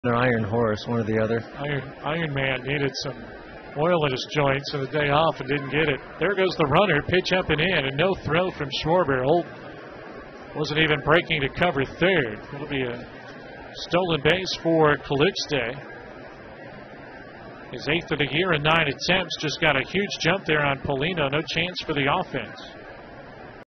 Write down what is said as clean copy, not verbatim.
An Iron Horse, one or the other. Iron Man needed some oil in his joints on the day off and didn't get it. There goes the runner, pitch up and in, and no throw from Schwarber. Holt wasn't even breaking to cover third. It'll be a stolen base for Calixte. His 8th of the year and 9 attempts. Just got a huge jump there on Polino. No chance for the offense.